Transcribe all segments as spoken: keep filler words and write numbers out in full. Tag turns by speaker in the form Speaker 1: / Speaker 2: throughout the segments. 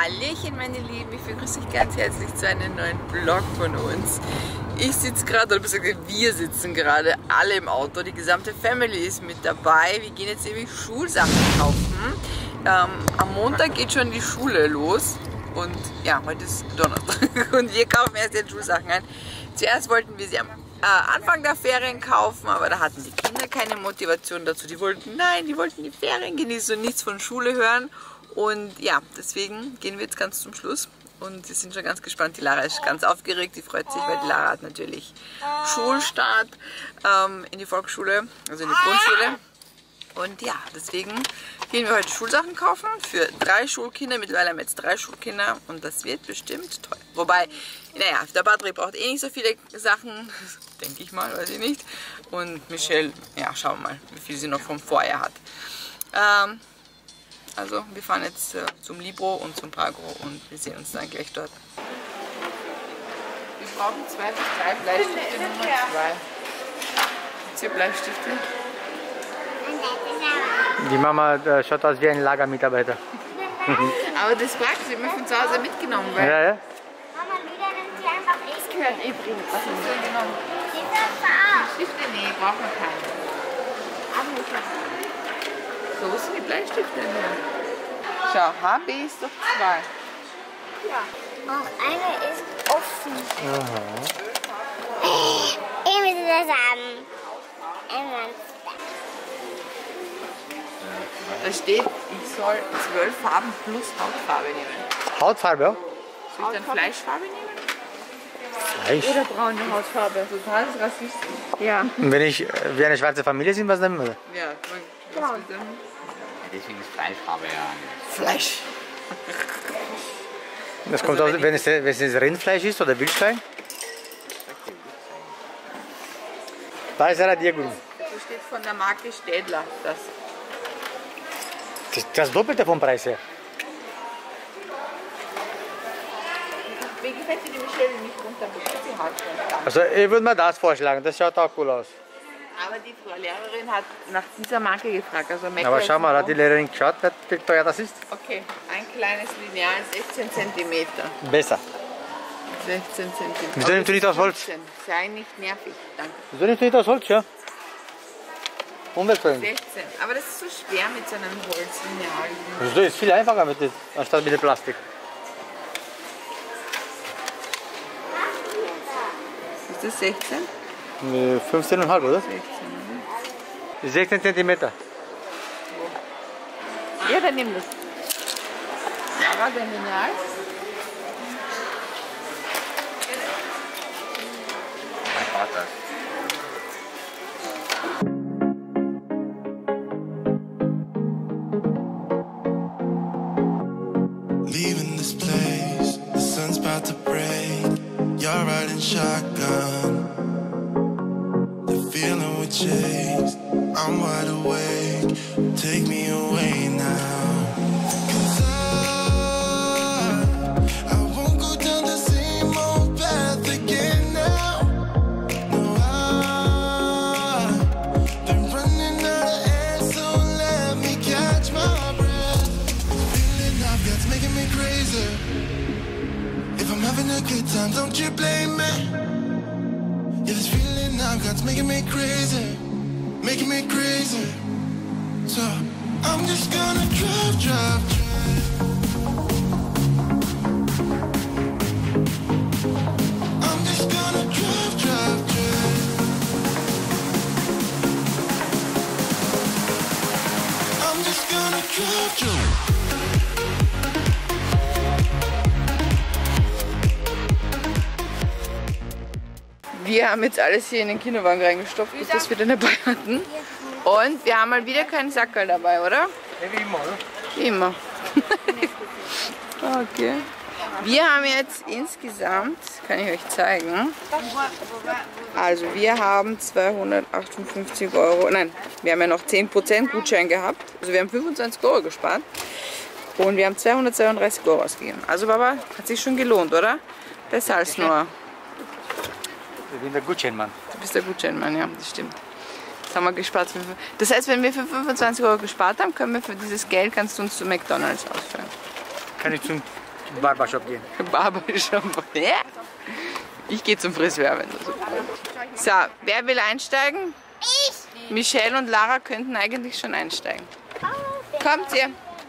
Speaker 1: Hallöchen meine Lieben, ich begrüße euch ganz herzlich zu einem neuen Vlog von uns. Ich sitze gerade, oder besser gesagt, wir sitzen gerade alle im Auto, die gesamte Family ist mit dabei. Wir gehen jetzt nämlich Schulsachen kaufen. Ähm, am Montag geht schon die Schule los und ja, heute ist Donnerstag und wir kaufen erst jetzt Schulsachen ein. Zuerst wollten wir sie am äh, Anfang der Ferien kaufen, aber da hatten die Kinder keine Motivation dazu. Die wollten, nein, die wollten die Ferien genießen und nichts von Schule hören. Und ja, deswegen gehen wir jetzt ganz zum Schluss und sie sind schon ganz gespannt. Die Lara ist ganz aufgeregt, die freut sich, weil die Lara hat natürlich Schulstart ähm, in die Volksschule, also in die Grundschule. Und ja, deswegen gehen wir heute Schulsachen kaufen für drei Schulkinder. Mittlerweile haben wir jetzt drei Schulkinder und das wird bestimmt toll. Wobei, naja, der Patrick braucht eh nicht so viele Sachen, denke ich mal, weiß ich nicht. Und Michelle, ja, schauen wir mal, wie viel sie noch vom Vorjahr hat. Ähm, Also wir fahren jetzt äh, zum Libro und zum Prago und wir sehen uns dann gleich dort. Wir brauchen zwei bis drei Bleistifte, Nummer zwei. Jetzt hier Bleistifte.
Speaker 2: Die Mama äh, schaut aus wie ein Lagermitarbeiter.
Speaker 1: Aber das praktisch, wir haben von zu Hause mitgenommen, weil...
Speaker 2: Ja, ja.
Speaker 3: Mama, wieder nimmt sie einfach
Speaker 1: Das gehört eh drin. Was ist so genommen? Stifte? Nee, brauchen wir keine. So, wo sind die Bleistifte denn hier? Schau, H B ist doch zwei.
Speaker 3: Ja. Auch eine ist offen.
Speaker 2: Aha.
Speaker 3: Ich will das haben. Einmal.
Speaker 1: Da steht, ich soll zwölf Farben plus Hautfarbe nehmen.
Speaker 2: Hautfarbe, ja?
Speaker 1: Soll ich dann Fleischfarbe nehmen?
Speaker 2: Fleisch.
Speaker 1: Oder braune Hautfarbe? Total rassistisch. Ja.
Speaker 2: Und wenn ich äh, wie eine schwarze Familie sind, was nehmen wir?
Speaker 1: Ja, was will denn?
Speaker 4: Deswegen ist Fleischfarbe ja.
Speaker 1: Fleisch.
Speaker 2: Das kommt
Speaker 1: Also
Speaker 2: aus,
Speaker 1: wenn
Speaker 2: wenn es, wenn es Rindfleisch ist oder Wildschwein. Da ist er dir gut.
Speaker 1: So steht von der Marke Städler. Das.
Speaker 2: Das, das Doppelte vom Preis her.
Speaker 1: Wie gefällt dir die Michelle nicht runter? Sie hat schon.
Speaker 2: Also ich würde mir das vorschlagen, das schaut auch cool aus.
Speaker 1: Aber die Frau Lehrerin hat nach dieser Marke gefragt. Also
Speaker 2: Aber schau mal, hat die Lehrerin geschaut, wie teuer das ist?
Speaker 1: Okay, ein kleines Lineal, sechzehn Zentimeter.
Speaker 2: Besser.
Speaker 1: sechzehn Zentimeter.
Speaker 2: Wieso nimmst du nicht aus Holz?
Speaker 1: Sei nicht nervig, danke.
Speaker 2: Wieso nimmst du nicht aus Holz, ja? Umweltfreundlich.
Speaker 1: sechzehn. Aber das ist so schwer mit so einem Holzlineal.
Speaker 2: Das ist viel einfacher mit dem, anstatt mit dem Plastik.
Speaker 1: Ist das sechzehn?
Speaker 2: fünfzehn Komma fünf, oder?
Speaker 1: sechzehn.
Speaker 2: sechzehn Zentimeter.
Speaker 1: Ja, dann nimm das. Sarah, dein Lineal?
Speaker 4: Mein Vater.
Speaker 5: Leaving this place, the sun's about to break. You're riding shotgun. The feeling we chased, I'm wide awake. Take me away now. 'Cause I, I won't go down the same old path again now. No, I've been running out of air, so let me catch my breath. Feeling I've got's making me crazy. If I'm having a good time, don't you blame me. Yeah, this feeling I've got's making me crazy, making me crazy. So I'm just gonna drive, drive, drive. I'm just gonna drive, drive, drive. I'm just gonna drive, drive.
Speaker 1: Wir haben jetzt alles hier in den Kinderwagen reingestopft, bis das wir dann dabei hatten. Und wir haben mal wieder keinen Sackerl dabei, oder?
Speaker 2: Ja, wie immer, oder?
Speaker 1: Wie immer. Okay. Wir haben jetzt insgesamt, kann ich euch zeigen, also wir haben zweihundertachtundfünfzig Euro, nein, wir haben ja noch zehn Prozent Gutschein gehabt, also wir haben fünfundzwanzig Euro gespart und wir haben zweihundertzweiunddreißig Euro ausgegeben. Also Baba, hat sich schon gelohnt, oder? Besser als nur.
Speaker 2: Ich bin der Gutscheinmann.
Speaker 1: Du bist der Gutscheinmann, ja, das stimmt. Das haben wir gespart. Für, das heißt, wenn wir für fünfundzwanzig Euro gespart haben, können wir für dieses Geld, kannst du uns zu McDonald's ausführen.
Speaker 2: Kann ich zum Barbershop gehen.
Speaker 1: Barbershop. Ja. Ich gehe zum Friseur, wenn du so. So, wer will einsteigen?
Speaker 3: Ich.
Speaker 1: Michelle und Lara könnten eigentlich schon einsteigen. Kommt ihr?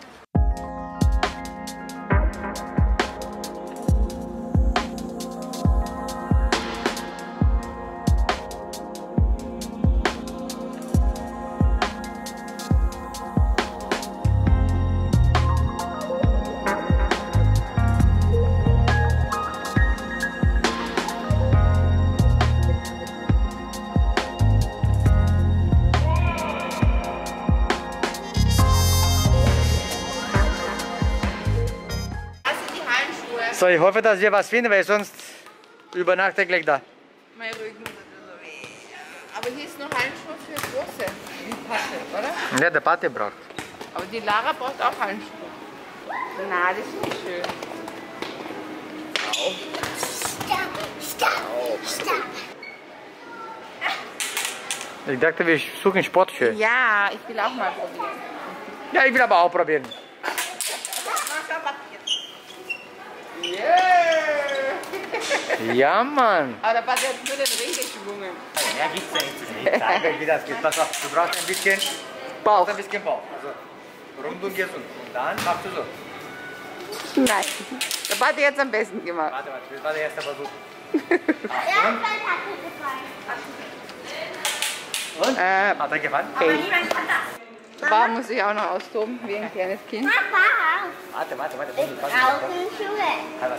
Speaker 2: So, ich hoffe, dass wir was finden, weil sonst übernachte ich gleich da.
Speaker 1: Mein Rücken tut so weh. Aber hier ist noch Handschuhe für Große. Die Patte, oder?
Speaker 2: Ja, der Pate braucht.
Speaker 1: Aber die Lara braucht auch Handschuhe. Na, das ist nicht schön.
Speaker 3: Stopp, stopp, stopp.
Speaker 2: Ich dachte, wir suchen Sportschuhe.
Speaker 1: Ja, ich will auch mal probieren.
Speaker 2: Ja, ich will aber auch probieren.
Speaker 1: Yeah.
Speaker 2: Ja, Mann.
Speaker 1: Aber der Pate hat nur den Ring geschwungen.
Speaker 2: Ja, gibt's ja nicht. Ich zeige euch, wie das geht. Pass auf, du brauchst ein bisschen
Speaker 1: Bauch.
Speaker 2: ein bisschen Bauch. Also, rundum gehst du. Und dann machst du so.
Speaker 1: Nein. Der Pate hat es am besten gemacht.
Speaker 2: Warte, warte, das war der erste Versuch.
Speaker 3: Ja, mein hat mir gefallen.
Speaker 2: Und?
Speaker 1: Äh,
Speaker 2: Hat er gefallen?
Speaker 3: Aber niemand kann das.
Speaker 1: der Bauch muss sich auch noch austoben, wie ein kleines Kind.
Speaker 3: Papa,
Speaker 2: Warte, warte, warte.
Speaker 3: ich brauche Schuhe.
Speaker 2: warte.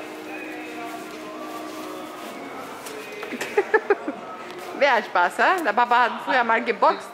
Speaker 1: Wer hat Spaß, ha? Der Papa hat früher mal geboxt.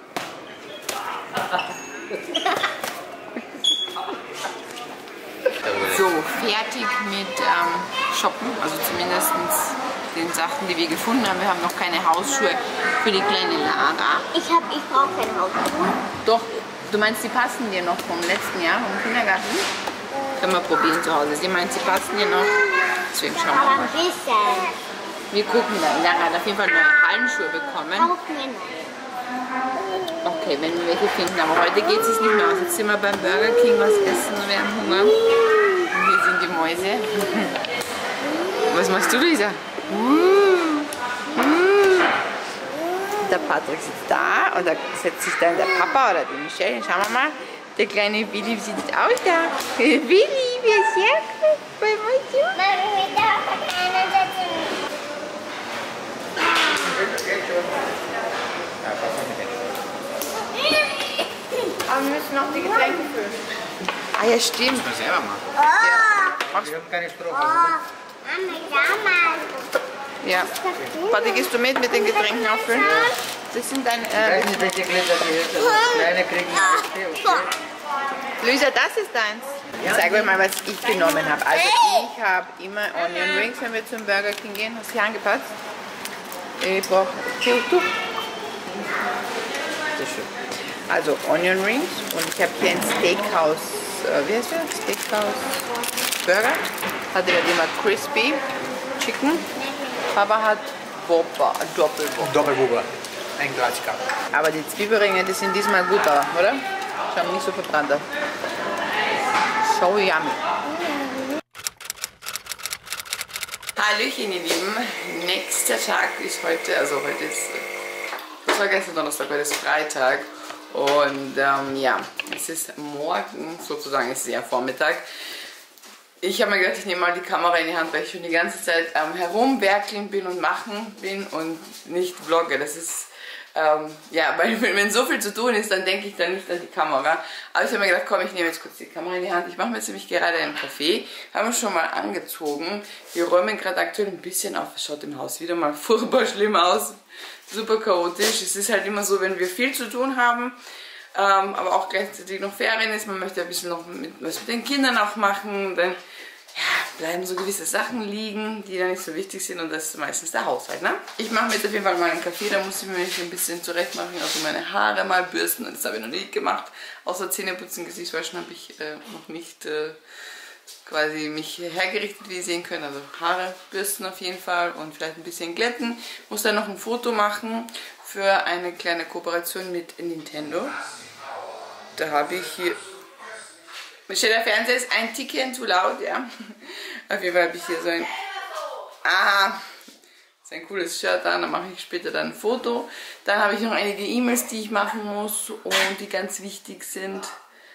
Speaker 1: So, fertig mit ähm, Shoppen, also zumindest den Sachen, die wir gefunden haben. Wir haben noch keine Hausschuhe für die kleine Lara.
Speaker 3: Ich, hab, ich brauche keine Hausschuhe.
Speaker 1: Doch, du meinst, die passen dir noch vom letzten Jahr, vom Kindergarten? Können wir probieren zu Hause. Sie meint, sie passen dir noch. Deswegen schauen wir
Speaker 3: Aber
Speaker 1: mal.
Speaker 3: ein bisschen.
Speaker 1: Wir gucken dann. Lara hat auf jeden Fall neue Hallenschuhe bekommen.
Speaker 3: Auch mir nein.
Speaker 1: Okay, wenn wir welche finden. Aber heute geht es nicht mehr aus. Jetzt sind wir beim Burger King was essen und wir haben Hunger. Und hier sind die Mäuse. Was machst du, Luisa? Der Patrick sitzt da und da setzt sich dann der Papa oder die Michelle. Schauen wir mal. Der kleine Willi sitzt auch da. Willi, wie ist sehr gut bei Mäuse.
Speaker 3: Mami, mit der keiner setzen.
Speaker 1: Aber wir müssen noch die Getränke füllen. Ah ja, stimmt.
Speaker 4: Das selber machen.
Speaker 3: Oh,
Speaker 2: Ich habe keine Strom.
Speaker 3: oh. Mama, damals.
Speaker 1: Ja. Patrick, gehst du mit mit den Getränken auffüllen? Das sind deine...
Speaker 2: Ich
Speaker 1: Äh,
Speaker 2: weiß nicht, welche Gläser die ist. Also kleine kriegen okay, okay.
Speaker 1: Luisa, das ist deins. Ich zeige euch mal, was ich genommen habe. Also ich habe immer Onion Rings, wenn wir zum Burger King gehen. Hast du hier angepasst? Ich brauche Tuch. Sehr schön. Also Onion Rings und ich habe hier ein Steakhouse, äh, wie heißt der? Steakhouse Burger. Hatte ja immer Crispy Chicken. Papa hat Whopper, Doppelwhopper.
Speaker 2: Doppelbuber. Ein Glas Kaffee.
Speaker 1: Aber die Zwiebelringe, die sind diesmal gut, aber, oder? Schauen nicht so verbrannt aus. So yummy. Hallöchen, ihr Lieben. Nächster Tag ist heute, also heute ist, das war gestern Donnerstag, heute ist Freitag. Und ähm, ja, es ist morgen, sozusagen, es ist ja Vormittag. Ich habe mir gedacht, ich nehme mal die Kamera in die Hand, weil ich schon die ganze Zeit ähm, herumwerkeln bin und machen bin und nicht vlogge. Das ist, ähm, ja, weil wenn so viel zu tun ist, dann denke ich dann nicht an die Kamera. Aber ich habe mir gedacht, komm, ich nehme jetzt kurz die Kamera in die Hand. Ich mache mir jetzt nämlich gerade einen Kaffee. Haben wir schon mal angezogen. Wir räumen gerade aktuell ein bisschen auf. Es schaut im Haus wieder mal furchtbar schlimm aus. Super chaotisch. Es ist halt immer so, wenn wir viel zu tun haben, ähm, aber auch gleichzeitig noch Ferien ist. Man möchte ein bisschen noch mit, was mit den Kindern auch machen. Dann ja, bleiben so gewisse Sachen liegen, die dann nicht so wichtig sind, und das ist meistens der Haushalt. Ne? Ich mache mir jetzt auf jeden Fall mal einen Kaffee, da muss ich mich ein bisschen zurecht machen, also meine Haare mal bürsten, das habe ich noch nie gemacht. Außer Zähneputzen, Gesichtswaschen habe ich äh, noch nicht äh, quasi mich hergerichtet, wie ihr sehen könnt. Also Haare bürsten auf jeden Fall und vielleicht ein bisschen glätten. Muss dann noch ein Foto machen für eine kleine Kooperation mit Nintendo. Da habe ich hier... Michelle, der Fernseher ist ein Tickchen zu laut, ja. Auf jeden Fall habe ich hier so ein, ah, so ein cooles Shirt an, da mache ich später dann ein Foto. Dann habe ich noch einige E-Mails, die ich machen muss und die ganz wichtig sind.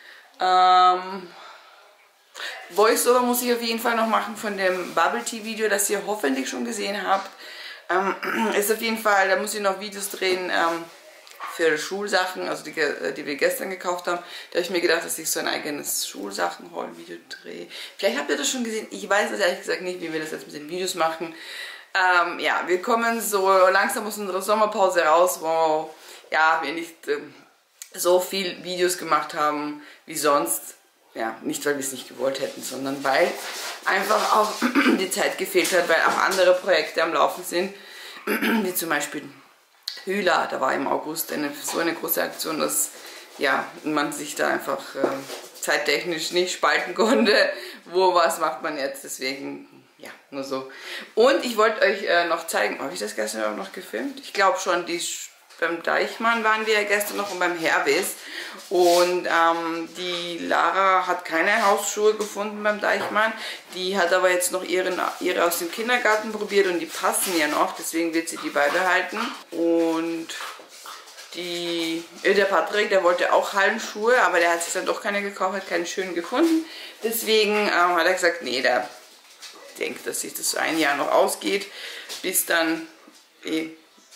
Speaker 1: Ähm, Voice-Over muss ich auf jeden Fall noch machen von dem Bubble Tea Video, das ihr hoffentlich schon gesehen habt. Ähm, ist auf jeden Fall, da muss ich noch Videos drehen ähm, für Schulsachen, also die, die wir gestern gekauft haben. Da habe ich mir gedacht, dass ich so ein eigenes Schulsachen-Haul-Video drehe. Vielleicht habt ihr das schon gesehen, ich weiß es ehrlich gesagt nicht, wie wir das jetzt mit den Videos machen. Ähm, ja, wir kommen so langsam aus unserer Sommerpause raus, wo ja, wir nicht ähm, so viel Videos gemacht haben wie sonst. Ja, nicht weil wir es nicht gewollt hätten, sondern weil einfach auch die Zeit gefehlt hat, weil auch andere Projekte am Laufen sind, wie zum Beispiel Hühler. Da war im August eine, so eine große Aktion, dass ja, man sich da einfach äh, zeittechnisch nicht spalten konnte. Wo, was macht man jetzt? Deswegen, ja, nur so. Und ich wollte euch äh, noch zeigen, habe ich das gestern auch noch gefilmt? Ich glaube schon, die beim Deichmann waren wir ja gestern noch und beim Herwes. Und ähm, die Lara hat keine Hausschuhe gefunden beim Deichmann. Die hat aber jetzt noch ihren, ihre aus dem Kindergarten probiert und die passen ja noch. Deswegen wird sie die beibehalten. Und die, äh, der Patrick, der wollte auch Hallenschuhe, aber der hat sich dann doch keine gekauft, hat keinen schönen gefunden. Deswegen ähm, hat er gesagt, nee, der denkt, dass sich das ein Jahr noch ausgeht, bis dann eh,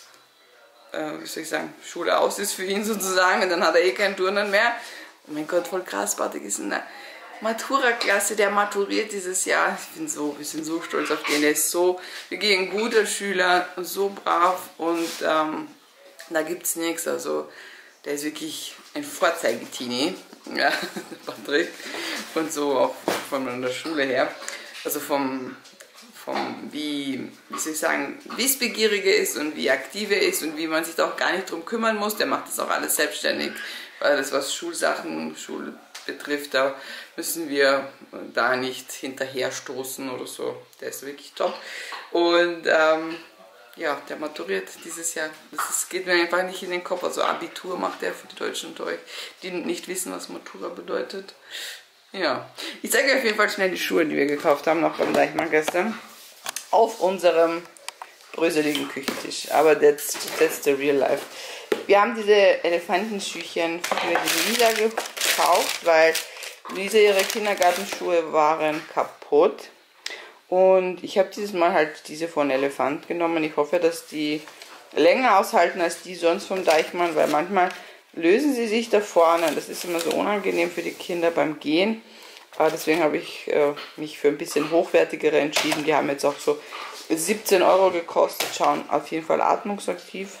Speaker 1: äh, wie soll ich sagen, Schule aus ist für ihn sozusagen, und dann hat er eh keinen Turnen mehr. Oh mein Gott, voll krass, Patrick ist in der Matura-Klasse, der maturiert dieses Jahr. Ich bin so, wir sind so stolz auf den, der ist so wirklich ein guter Schüler, so brav und ähm, da gibt es nichts, also der ist wirklich ein Vorzeige-Teenie, ja, Patrick, und so auch von der Schule her, also vom, vom wie, wie soll ich sagen, wissbegierig er ist und wie aktiv er ist und wie man sich da auch gar nicht drum kümmern muss, der macht das auch alles selbstständig, weil das was Schulsachen, Schul betrifft, da müssen wir da nicht hinterherstoßen oder so, der ist wirklich top und ähm, ja, der maturiert dieses Jahr. Das ist, geht mir einfach nicht in den Kopf. Also Abitur macht er für die Deutschen unter euch, die nicht wissen, was Matura bedeutet. Ja, ich zeige euch auf jeden Fall schnell die Schuhe, die wir gekauft haben, noch beim Deichmann gestern. Auf unserem bröseligen Küchentisch. Aber that's, that's the real life. Wir haben diese Elefantenschüchen für die Lisa gekauft, weil Lisa ihre Kindergartenschuhe waren kaputt. Und ich habe dieses Mal halt diese von Elefant genommen. Ich hoffe, dass die länger aushalten als die sonst vom Deichmann, weil manchmal lösen sie sich da vorne. Das ist immer so unangenehm für die Kinder beim Gehen. Aber deswegen habe ich äh, mich für ein bisschen hochwertigere entschieden. Die haben jetzt auch so siebzehn Euro gekostet. Schauen auf jeden Fall atmungsaktiv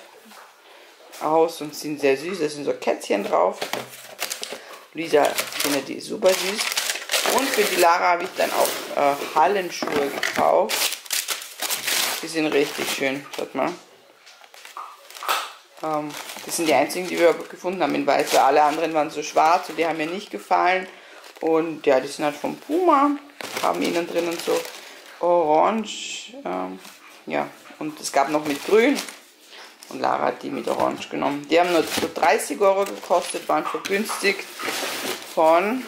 Speaker 1: aus und sind sehr süß. Da sind so Kätzchen drauf. Lisa findet die super süß. Und für die Lara habe ich dann auch äh, Hallenschuhe gekauft. Die sind richtig schön. Schaut mal. Ähm, das sind die einzigen, die wir gefunden haben in weiß, weil alle anderen waren so schwarz und die haben mir nicht gefallen. Und ja, die sind halt vom Puma. Haben innen drinnen so orange. Ähm, ja, und es gab noch mit grün. Und Lara hat die mit orange genommen. Die haben nur so dreißig Euro gekostet, waren vergünstigt von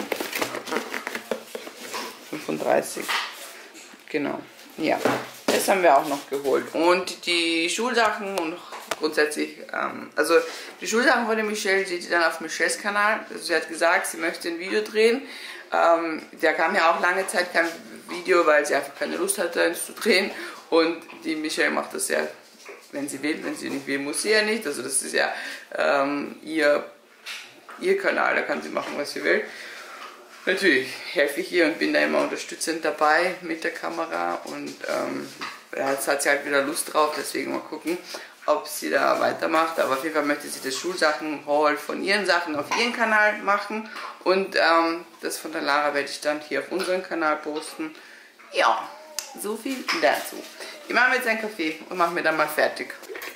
Speaker 1: fünfunddreißig. Genau. Ja, das haben wir auch noch geholt. Und die Schulsachen und grundsätzlich, ähm, also die Schulsachen von der Michelle seht ihr dann auf Michelles Kanal. Also sie hat gesagt, sie möchte ein Video drehen. Ähm, da kam ja auch lange Zeit kein Video, weil sie einfach keine Lust hatte, eins zu drehen. Und die Michelle macht das ja, wenn sie will. Wenn sie nicht will, muss sie ja nicht. Also das ist ja ähm, ihr, ihr Kanal, da kann sie machen, was sie will. Natürlich helfe ich ihr und bin da immer unterstützend dabei mit der Kamera und ähm, jetzt hat sie halt wieder Lust drauf, deswegen mal gucken, ob sie da weitermacht. Aber auf jeden Fall möchte sie das Schulsachen-Haul von ihren Sachen auf ihren Kanal machen und ähm, das von der Lara werde ich dann hier auf unseren Kanal posten. Ja, so viel dazu. Ich mache mir jetzt einen Kaffee und mache mir dann mal fertig.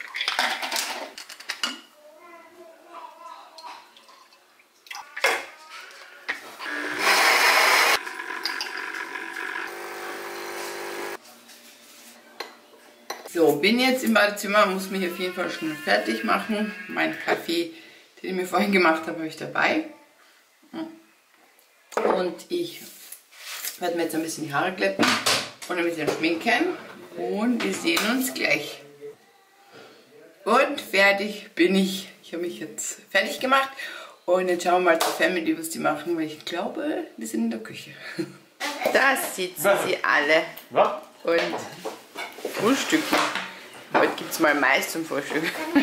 Speaker 1: So, bin jetzt im Badezimmer, muss mich auf jeden Fall schnell fertig machen. Mein Kaffee, den ich mir vorhin gemacht habe, habe ich dabei. Und ich Ich werde mir jetzt ein bisschen die Haare glätten und ein bisschen schminken. Und wir sehen uns gleich. Und fertig bin ich. Ich habe mich jetzt fertig gemacht. Und jetzt schauen wir mal zur Family, was die machen, weil ich glaube, die sind in der Küche. Da sitzen sie alle und frühstücken. Heute gibt es mal Mais zum Frühstück.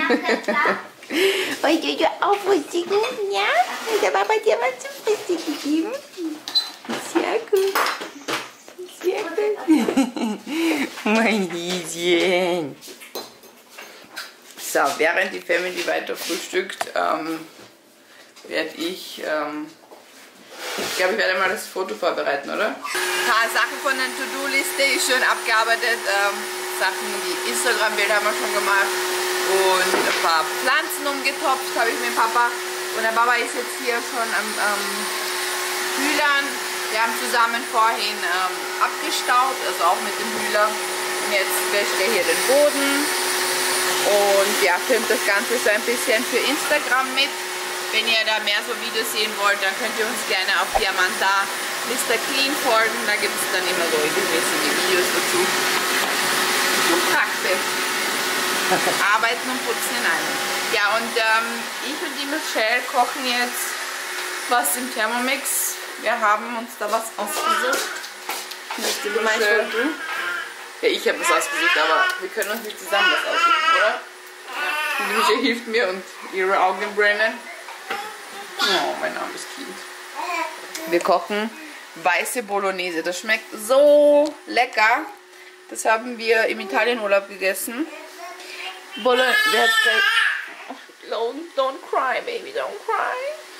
Speaker 1: Heute ja auch frühstücken, ja? Hat der Papa dir was zum Frühstück gegeben? Sehr gut. Sehr gut. Mein Häschen. So, während die Family weiter frühstückt, ähm, werde ich, ähm, ich glaube, ich werde mal das Foto vorbereiten, oder? Ein paar Sachen von der To-Do-Liste ist schon abgearbeitet. Ähm, Sachen wie Instagram-Bild haben wir schon gemacht. Und ein paar Pflanzen umgetopft habe ich mit dem Papa. Und der Papa ist jetzt hier schon am ähm, Hühlern. Wir haben zusammen vorhin ähm, abgestaubt, also auch mit dem Hühler. Und jetzt wäscht er hier den Boden. Und ja, filmt das Ganze so ein bisschen für Instagram mit. Wenn ihr da mehr so Videos sehen wollt, dann könnt ihr uns gerne auf Diamanta Mister Clean folgen. Da gibt es dann immer so regelmäßige Videos dazu. Und praktisch. Arbeiten und putzen in einem. Ja, und ähm, ich und die Michelle kochen jetzt was im Thermomix. Wir haben uns da was ausgesucht. Die Michelle. Ja, ich habe was ausgesucht, aber wir können uns nicht zusammen was aussuchen, oder? Die Michelle hilft mir und ihre Augenbrainen. Oh, mein armes Kind. Wir kochen weiße Bolognese. Das schmeckt so lecker. Das haben wir im Italienurlaub gegessen. Bolognese. Don't, don't cry, baby, don't cry.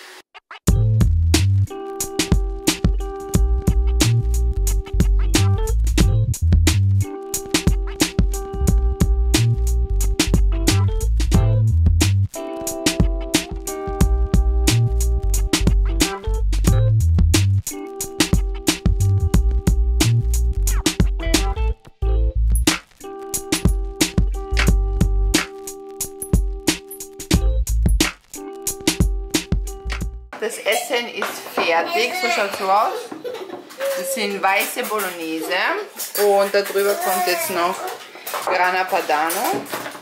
Speaker 1: Das Essen ist fertig, so schaut es so aus. Das sind weiße Bolognese und darüber kommt jetzt noch Grana Padano.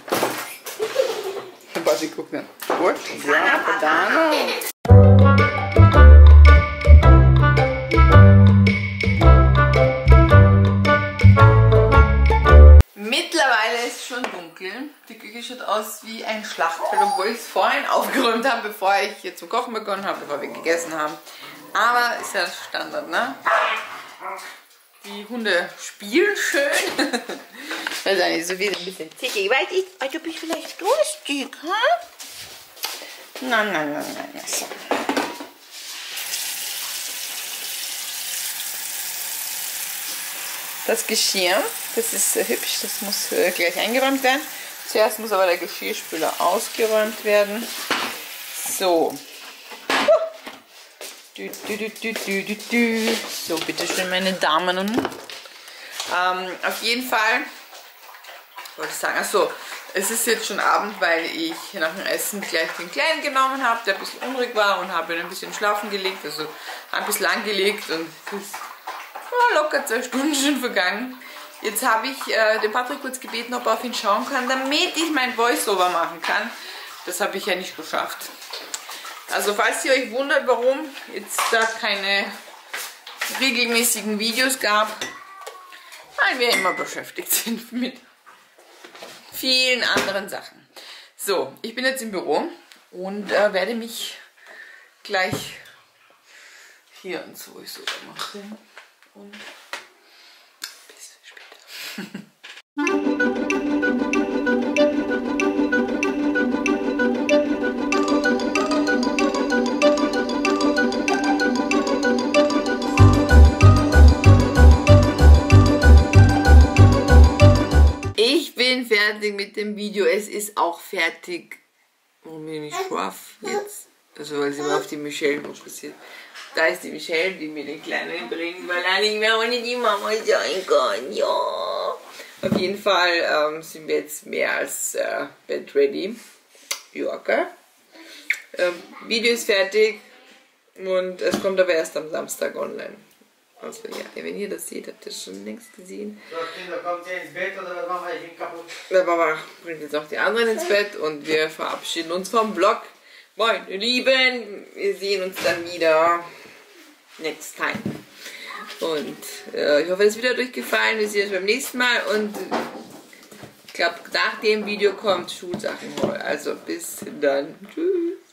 Speaker 1: Warte, guck mal. Gut, Grana Padano. Mittlerweile ist es schon dunkel. Die Küche schaut aus wie ein Schlachtfeld, obwohl ich es vorhin aufgeräumt habe, bevor ich hier zum Kochen begonnen habe, bevor wir gegessen haben. Aber ist ja Standard, ne? Die Hunde spielen schön. Das ist eigentlich so wieder ein bisschen zickig. Weiß ich, du bist vielleicht durstig, hm? Nein, nein, nein, nein. So. Das Geschirr, das ist äh, hübsch, das muss äh, gleich eingeräumt werden. Zuerst muss aber der Geschirrspüler ausgeräumt werden. So. Du, du, du, du, du, du, du. So, bitteschön, meine Damen und ähm, auf jeden Fall wollte ich sagen, achso, es ist jetzt schon Abend, weil ich nach dem Essen gleich den Kleinen genommen habe, der ein bisschen unruhig war und habe ihn ein bisschen schlafen gelegt, also ein bisschen lang gelegt und es ist oh, locker zwei Stunden schon vergangen. Jetzt habe ich äh, den Patrick kurz gebeten, ob er auf ihn schauen kann, damit ich mein Voice-Over machen kann. Das habe ich ja nicht geschafft. Also falls ihr euch wundert, warum jetzt da keine regelmäßigen Videos gab, weil wir immer beschäftigt sind mit vielen anderen Sachen. So, ich bin jetzt im Büro und äh, werde mich gleich hier ins Voice-Over machen. Und bis später. Ich bin fertig mit dem Video. Es ist auch fertig. Warum bin ich scharf jetzt? Also weil sie mal auf die Michelle fokussiert. Da ist die Michelle, die mir den Kleinen bringt, weil er nicht mehr ohne die Mama sein kann. Ja. Auf jeden Fall ähm, sind wir jetzt mehr als äh, bed ready. Ja, okay. Ähm, Video ist fertig und es kommt aber erst am Samstag online. Also ja, wenn ihr das seht, habt ihr das schon längst gesehen.
Speaker 2: So, Kinder, kommt ihr ins Bett oder was machen wir? Ich bin kaputt.
Speaker 1: Der Papa bringt jetzt auch die anderen ins Bett und wir verabschieden uns vom Vlog. Meine Lieben, wir sehen uns dann wieder next time. Und äh, ich hoffe, es ist wieder durchgefallen. Wir sehen uns beim nächsten Mal und ich glaube, nach dem Video kommt Schulsachen. Also bis dann. Tschüss.